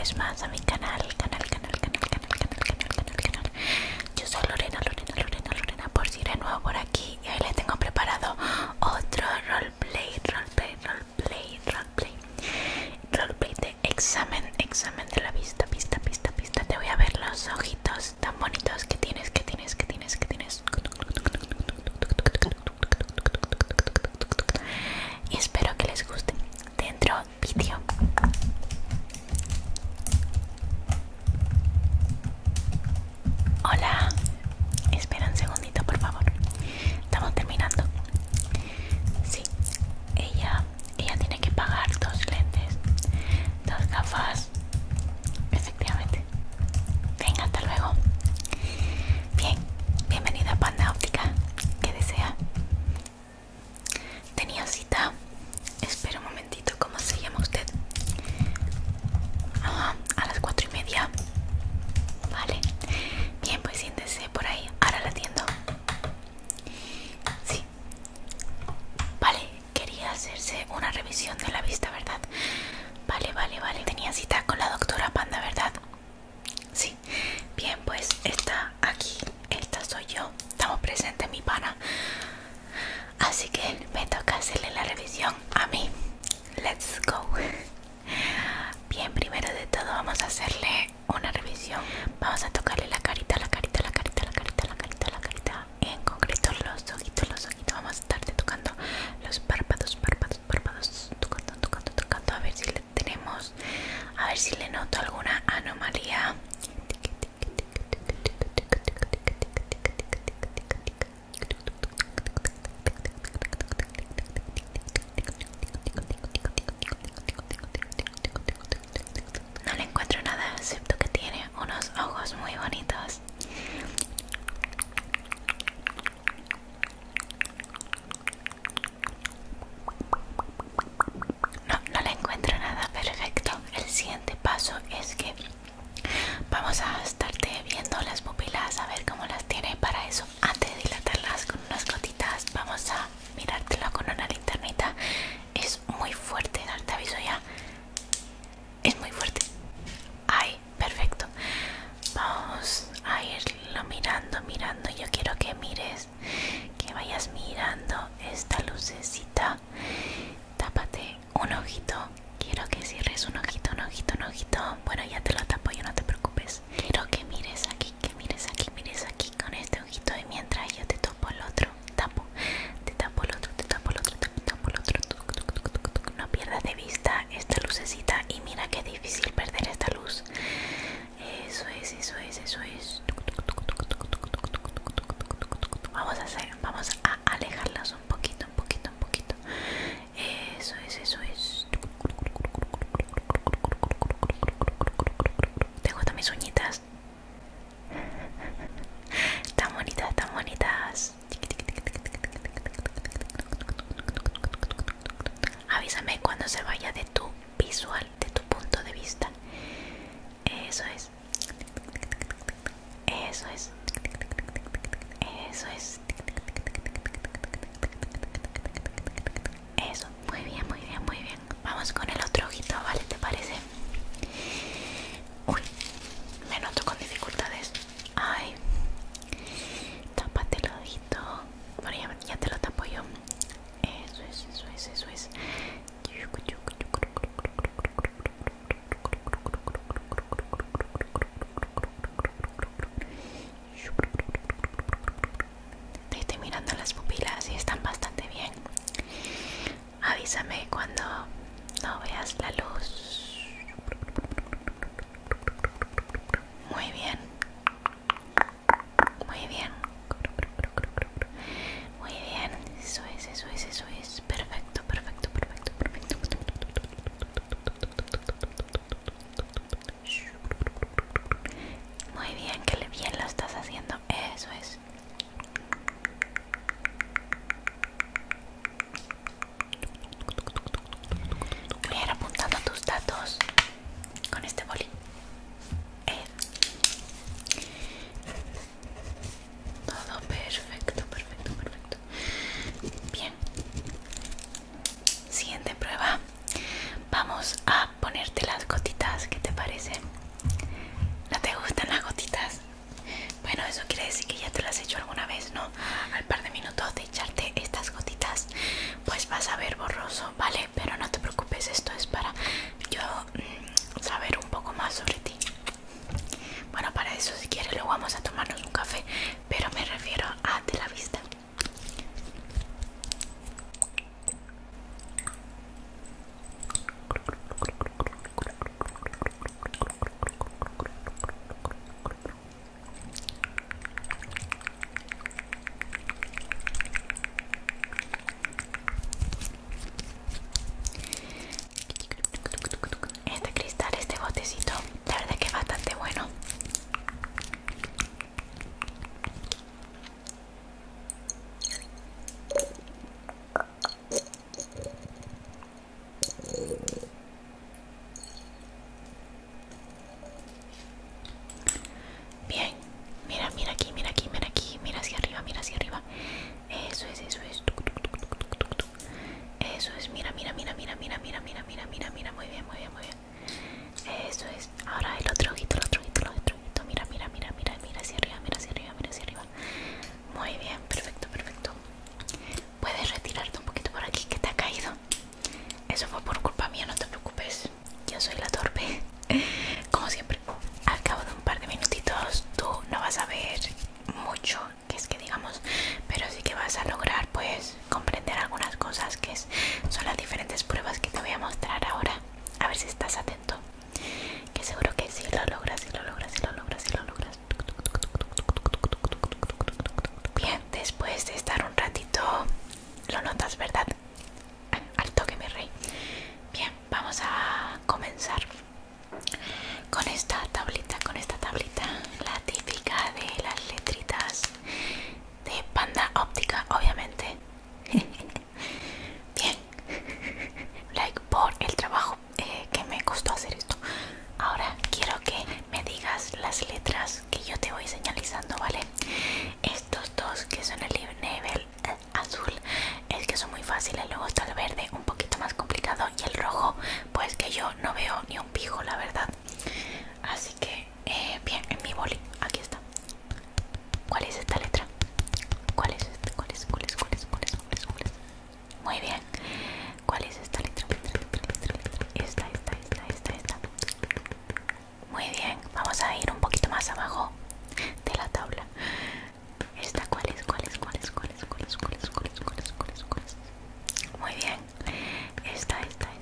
vez más a mi canal. Yo soy Lorena, por si eres nuevo por aquí. Y hoy les tengo preparado otro roleplay de examen de la vista. Te voy a ver los ojitos tan bonitos que tienes. Y espero que les guste. Dentro vídeo. Hola, espera un segundito por favor. Estamos terminando. Sí, ella tiene que pagar 2 lentes, 2 gafas. Efectivamente. Venga, hasta luego. Bien, bienvenida a Panda Óptica. ¿Qué desea? Tenía cita. Espera un momentito, ¿cómo se llama usted? A las 4:30. Vale. Bien, pues siéntese por ahí. Ahora la atiendo. Sí. Vale, quería hacerse una revisión de la vista, ¿verdad? Vale. Tenía cita con la doctora Panda, ¿verdad? Sí. Bien, pues está aquí. Esta soy yo. Estamos presentes, mi pana. Así que me toca hacerle la revisión a mí. Let's go. Bien, primero de todo vamos a hacerle una revisión. Vamos a tocarle la carita. En concreto los ojitos. Vamos a estarte tocando los párpados. Tocando. A ver si le tenemos. A ver si le noto alguna anomalía. No le encuentro nada, excepto que tiene unos ojos muy bonitos. No le encuentro nada. Perfecto. El siguiente paso es que vamos a estarte viendo las pupilas, a ver cómo las tiene. Para eso, antes de dilatarlas con unas gotitas, vamos a mirártelo con una linternita. Es muy fuerte, te aviso ya. Es muy fuerte. Ay, perfecto. Vamos a irlo mirando. Yo quiero que mires, que vayas mirando esta lucecita. Tápate un ojito. Quiero que cierres un ojito. Bueno, ya te lo tapo, yo, no te preocupes. Quiero que mires aquí, con este ojito. Y mientras yo te topo el otro, te tapo el otro. No pierdas de vista esta lucecita. Y mira qué difícil más atento, que seguro que sí lo logras, sí lo logras, sí lo logras, sí lo logras. Bien, después de estar un ratito, lo notas, ¿verdad? Al toque, mi rey. Bien, vamos a comenzar con esta tablita, la típica de las letritas de Panda Óptica, obviamente. Bien, like por el trabajo que me costó hacer esto. Ahora quiero que me digas las letras que yo te voy señalizando, ¿vale? Estos dos que son el nivel azul es que son muy fáciles, luego está el verde un poquito más complicado y el rojo pues que yo no veo ni un pijo, la verdad. Así que bien, en mi boli, aquí está. ¿Cuál es esta letra? ¿Cuál es esta? ¿Cuál es? ¿Cuál es? ¿Cuál es? ¿Cuál es? ¿Cuál es? ¿Cuál es? Muy bien. ¿Cuál es esta letra? Esta. Muy bien. Vamos a ir un poquito más abajo de la tabla. Esta, ¿cuál es? ¿Cuál es? ¿Cuál es? ¿Cuál es? ¿Cuál es? ¿Cuál es? ¿Cuál es? ¿Cuál es? ¿Cuál es? ¿Cuál es? Muy bien. Esta.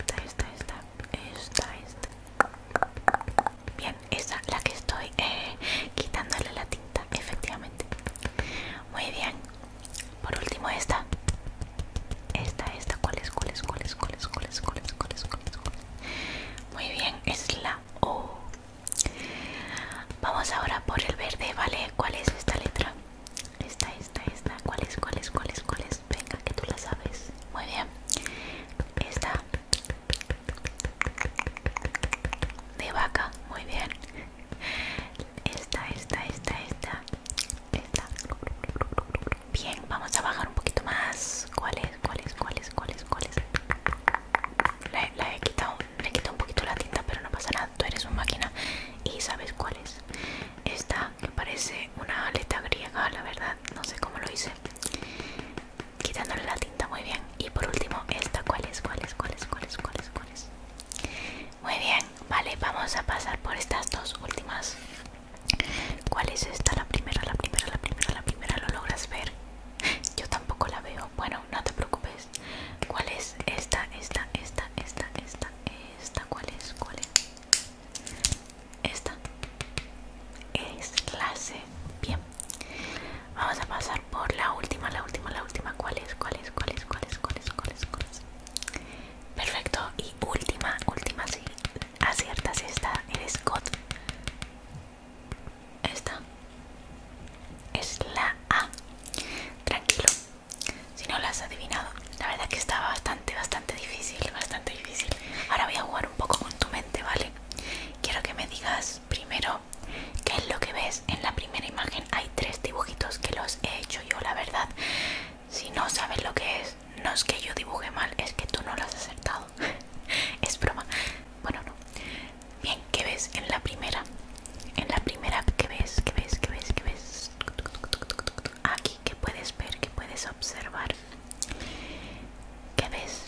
Bien, esa, la que estoy quitándole la tinta, efectivamente. Muy bien. Por último esta. ¿Cuál es? ¿Cuál es? ¿Cuál es? ¿Cuál es? ¿Cuál es? ¿Cuál es? ¿Cuál es? ¿Cuál es? ¿Cuál es? Muy bien, es la O. Vamos ahora por el verde, ¿vale? ¿Cuál es esta letra? Esta. ¿Cuál es? ¿Cuál es? ¿Cuál es? ¿Cuál es? Venga, que tú la sabes. Muy bien. Esta. De vaca, muy bien. Esta. Bien, vamos a bajar un poquito más. ¿Cuál es? Le he quitado un poquito la tinta, pero no pasa nada. Tú eres una máquina y sabes cuál es. Esta que parece una aleta griega, la verdad. No sé cómo lo hice. Quitándole la tinta, muy bien. Y por último, esta, ¿cuál es? Muy bien, vale, vamos a pasar por estas dos últimas. ¿Cuál es esta? La primera, ¿lo logras ver? Yo tampoco la veo. Bueno, no te preocupes. ¿Cuál es esta? ¿Cuál es? Esta es la C. Bien. Vamos a pasar por la última. ¿Cuál es? Perfecto. Y última, si aciertas esta, eres God. Esta es la A. Tranquilo, si no la has adivinado. La verdad que está bastante difícil, Ahora voy a jugar un poco con tu mente, ¿vale? Quiero que me digas primero qué es lo que ves en la primera imagen. Hay tres dibujitos que los he hecho yo, la verdad. Si no sabes lo que es, no es que yo dibuje mal, es que tú no lo has acertado. Es broma. Bueno, no. Bien, ¿qué ves en la primera? ¿Qué ves? Aquí, ¿qué puedes ver? ¿Qué puedes observar? ¿Qué ves?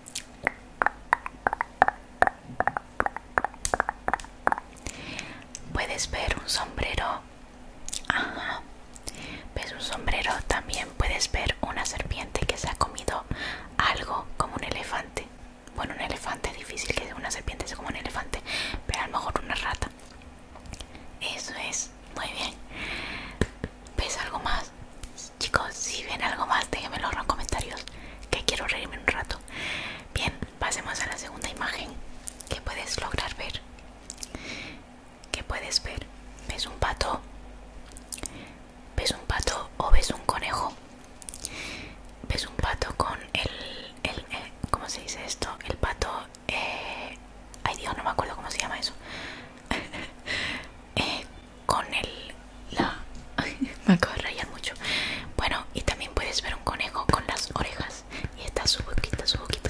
Puedes ver un sombrero. Ajá. ¿Ves un sombrero? También puedes ver una serpiente que se ha comido algo como un elefante. Bueno, un elefante es difícil que una serpiente sea como un elefante, pero a lo mejor una rata. Eso es, muy bien. ¿Ves algo más? Chicos, si ven algo más, déjenmelo en los comentarios, que quiero reírme un rato. Bien, pasemos a la segunda imagen. ¿Qué puedes lograr ver? ¿Qué puedes ver? ¿Ves un pato? ¿Ves un pato o ves un conejo? ¿Ves un pato con ¿cómo se dice esto? El pato, ay Dios, no me acuerdo cómo se llama eso. Con me acabo de rayar mucho. Bueno, y también puedes ver un conejo con las orejas. Y está su boquita.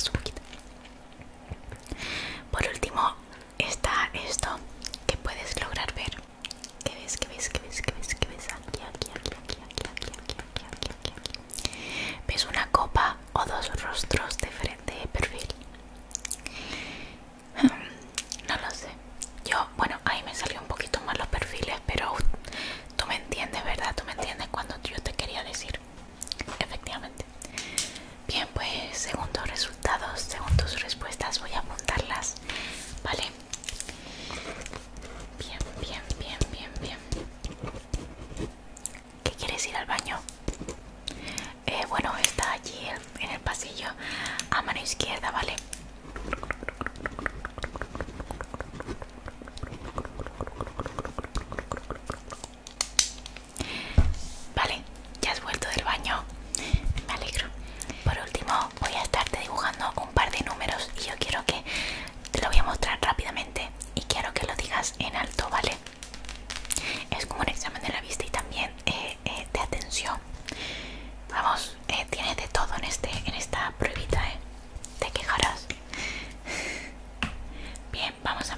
Por último, está esto que puedes lograr ver. ¿Qué ves? Aquí. ¿Ves una copa o dos rostros de frente de perfil? No lo sé. Bueno, ahí me salió un poquito mal los perfiles, pero tú me entiendes, ¿verdad? Tú me entiendes cuando yo te quería decir. Efectivamente. Bien, pues según tus resultados, según tus respuestas, voy a apuntarlas, ¿vale?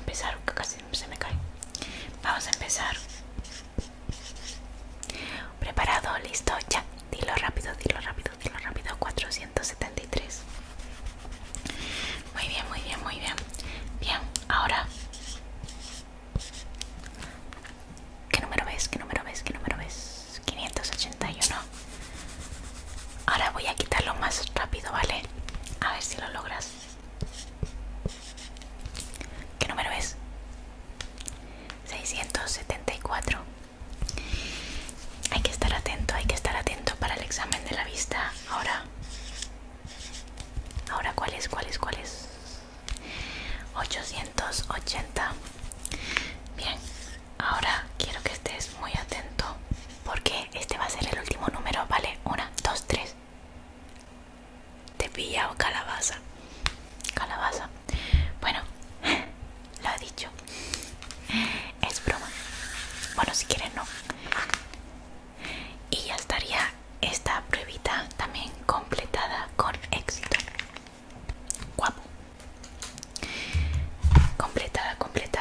empezar, que casi se me cae. Vamos a empezar. Preparado, listo, ya. Dilo rápido, dilo rápido, dilo rápido. 473. Muy bien, muy bien, muy bien. Bien, ahora. ¿Qué número ves? ¿Qué número ves? ¿Qué número ves? 581. Ahora voy a quitarlo más rápido, ¿vale? A ver si lo logras. ¿Qué número es? 674. Hay que estar atento para el examen de la vista. Ahora, ¿cuál es? 880. Bien, ahora quiero que estés muy atento porque este va a ser el último número, ¿vale? 1, 2, 3. Te he pillado, calabaza. Calabaza. Bueno, lo he dicho. Es broma. Bueno, si quieres no. Y ya estaría esta pruebita también completada con éxito. Guapo. Completada.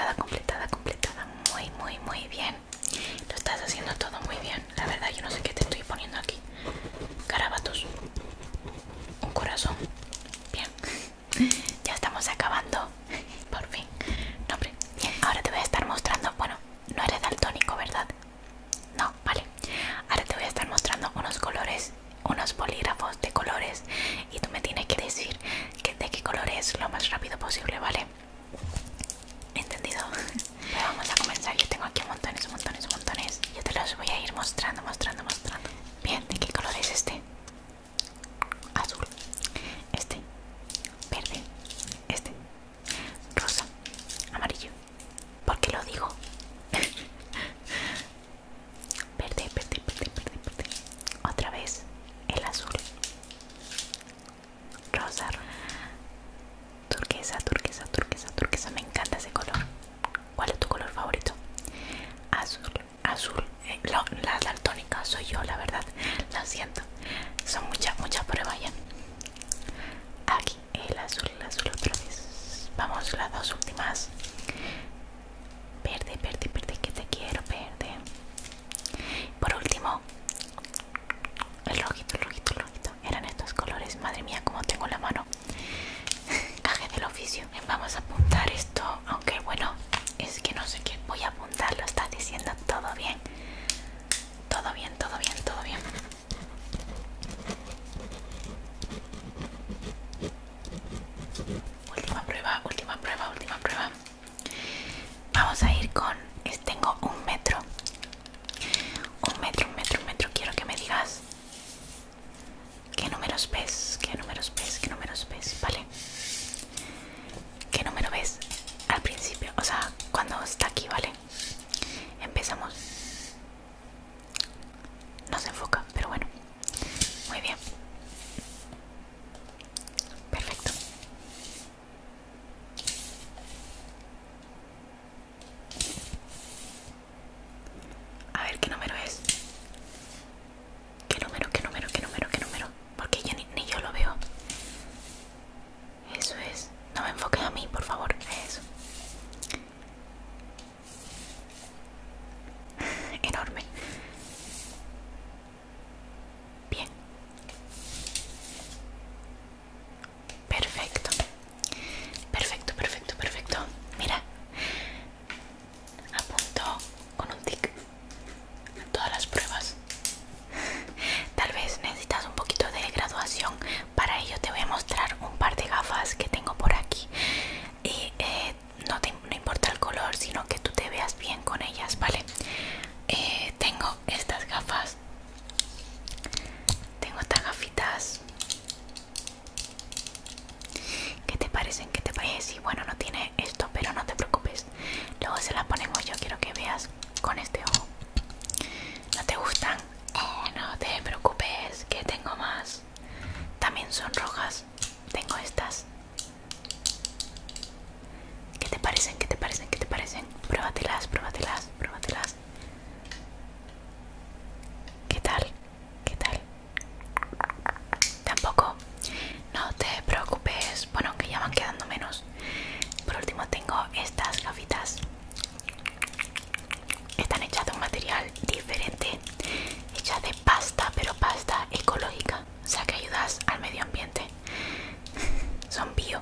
Muy bien. Lo estás haciendo todo muy bien. La verdad, yo no sé qué te estoy poniendo aquí. Garabatos. Un corazón. Bien. Ya estamos acabando. Por fin. No, hombre. Bien, ahora te voy a estar mostrando. Bueno, no eres daltónico, ¿verdad? No, vale. Ahora te voy a estar mostrando unos colores, unos bolígrafos de colores. Y tú me tienes que decir de qué color es lo más rápido posible, ¿vale? ¿Entendido? Pues vamos a comenzar. Yo tengo aquí montones. Yo te los voy a ir mostrando. Bien, ¿de qué color es este? Azul. Este. Verde. Este. Rosa. Amarillo. ¿Por qué lo digo? Verde. Otra vez el azul. Rosa. Turquesa. Me encanta ese color. ¿Cuál es tu color favorito? Azul. La daltónica soy yo, la verdad. Lo siento. Son mucha prueba ya. Aquí el azul otra vez. Vamos, las dos últimas. Verde, que te quiero, verde. Por último, el rojito. Eran estos colores. Madre mía, como tengo la mano. Caje del oficio. Vamos a apuntar esto. Aunque bueno, es que no sé qué voy a apuntar. Lo estás diciendo todo bien. Todo bien. Última prueba. Vamos a ir con... Tengo 1 metro. Un metro. Quiero que me digas qué números ves. Vale. ¿Qué número ves al principio? O sea, cuando está aquí, ¿vale? Empezamos. No se enfoca, pero bueno. Muy bien. Perfecto. A ver, ¿qué número es? ¿Qué número? Porque yo ni yo lo veo. Eso es. No me enfoques a mí, por favor. Eso. facial diferente, hecha de pasta, pero pasta ecológica, o sea que ayudas al medio ambiente. Son bio.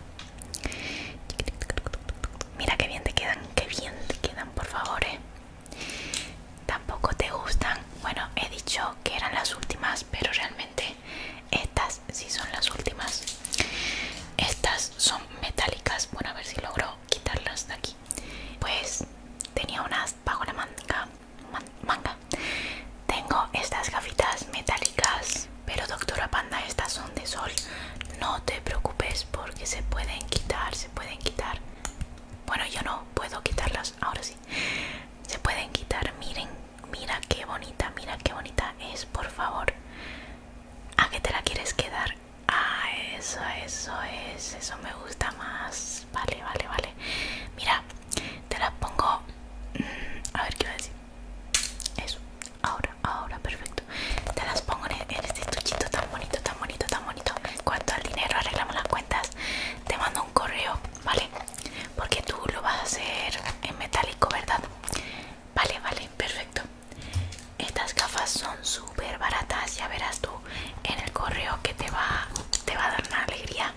Mira qué bien te quedan, por favor, Tampoco te gustan. Bueno, he dicho que eran las últimas, pero realmente estas sí son las últimas. Estas son metálicas. Bueno, a ver si logro quitarlas de aquí. Pues tenía unas bajo la manga. Tengo estas gafitas metálicas, pero doctora Panda, estas son de sol. No te preocupes porque se pueden quitar, Bueno, yo no puedo quitarlas, ahora sí. Se pueden quitar, miren, mira qué bonita es, por favor. ¿A qué te la quieres quedar? Ah, eso me gusta más. Vale. Mira, te la pongo. A ver qué iba a decir. Eso, ahora, perfecto. Te las pongo en este estuchito tan bonito. En cuanto al dinero, arreglamos las cuentas. Te mando un correo, ¿vale? Porque tú lo vas a hacer en metálico, ¿verdad? Vale, perfecto. Estas gafas son súper baratas, ya verás tú en el correo que te va a dar una alegría.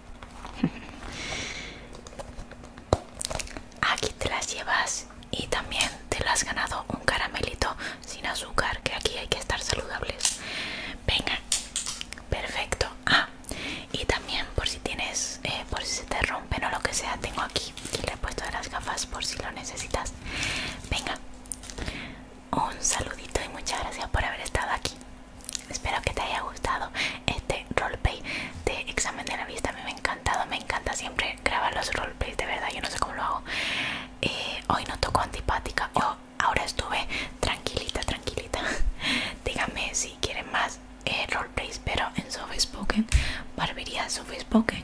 Aquí te las llevas y también te lo has ganado un caramelito sin azúcar, que aquí hay que estar saludables. Venga, perfecto. Y también por si tienes, por si se te rompen o lo que sea, tengo aquí le he puesto de las gafas por si lo necesitas. Venga, un saludito y muchas gracias por haber estado aquí. Espero que te haya gustado este roleplay de examen de la vista. A mí me ha encantado, me encanta siempre grabar los roleplays, de verdad, yo no sé cómo lo hago. Hoy no tocó antipática, yo ahora estuve tranquilita. Díganme si quieren más roleplays, pero en soft spoken, barbería soft spoken,